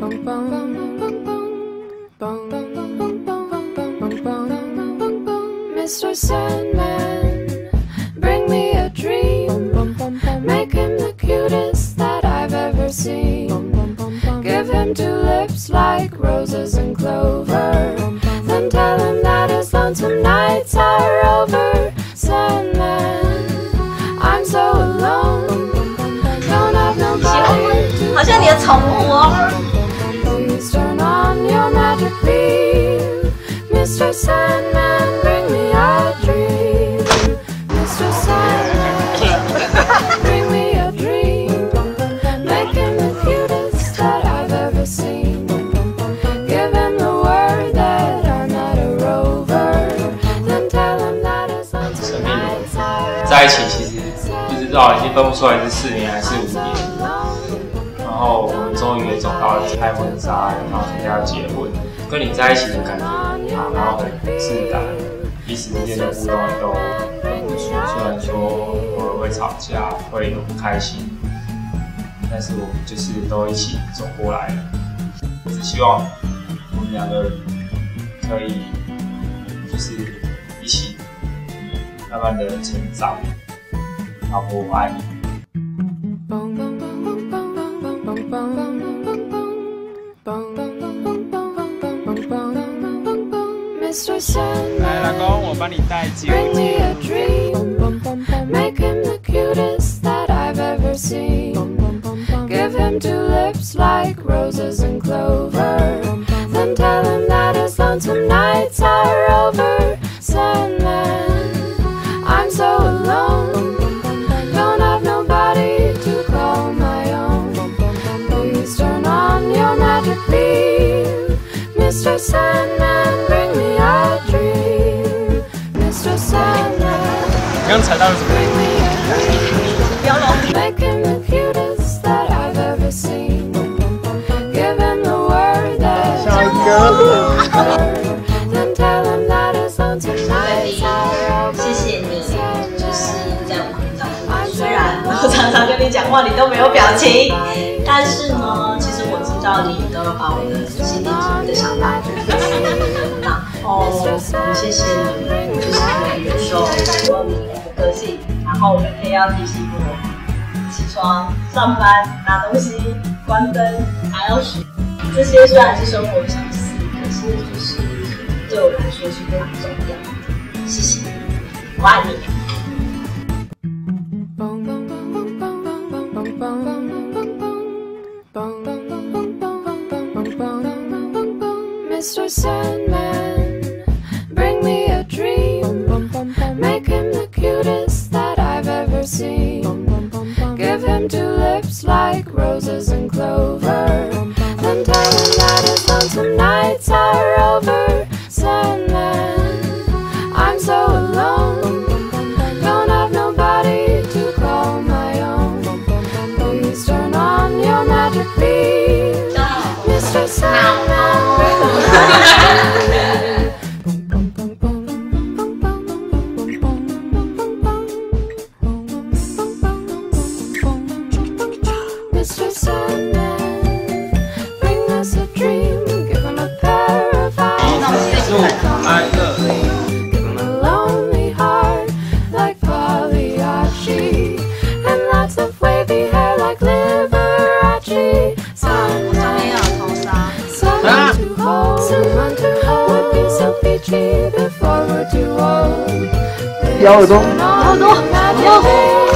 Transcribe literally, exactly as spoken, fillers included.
Mister Sandman, bring me a dream. Make him the cutest that I've ever seen. Give him two lips like roses and clover. Then tell him that his lonesome nights are over. Sandman, I'm so alone. Don't have nobody to 好像你的宠物哦。 Please turn on your magic beam. Mister Sandman, bring me a dream. Mister Sandman, bring me a dream. Make him the cutest that I've ever seen. Give him the word that I'm not a rover. Then tell him that his lonesome nights are 在一起其实不知道已经分不出来是四年还是五年，然后我们终于也走到了拍婚纱，然后人家要结婚，跟你在一起的感觉很好，然后很自然，彼此之间的互动也都很不错。虽然说偶尔会吵架，会有不开心，但是我们就是都一起走过来了。只希望我们两个人可以就是一起慢慢的成长。老婆，我爱你。 Mister Sandman, 来，老公，我帮你戴结 bring me 结。 a dream. Make him the cutest that I've ever seen. Give him two lips like roses and clover. Then tell him that his lonesome nights are over. Sandman, I'm so alone. Don't have nobody to call my own. Please turn on your magic beam. Mister Sandman, bring me a dream. Mister Sandman, 你刚才到了什么？ bring me a dream. Make him the cutest that I've ever seen. Give him the word that I'm not a rover. Then tell him that his lonesome nights are over. 谢谢你，就是在我们当中，虽然我常常跟你讲话，你都没有表情，但是呢，其实我知道你都有把我的心里的想法去分析。然后谢谢你，就是可以忍受我的个性，然后每天要提醒我起床、上班、拿东西、关灯，还要洗。这些虽然是生活的小事，可是就是对我来说是非常重要的。谢谢你，我爱你。 Mister Sandman, bring me a dream. Make him the cutest that I've ever seen. Give him two lips like roses and clover. Then tell him that his lonesome nights are over. Sandman, I'm so alone. Don't have nobody to call my own. Please turn on your magic beam. Mister Sandman, bring me Mister Sandman, bring us a dream. Give him a pair of eyes. Give him a lonely heart like Pagliacci. And lots of wavy hair like Liberace. Sandman, someone to hold, someone to hold would be so peachy before we're too old. 咬耳朵， 耳朵，耳朵。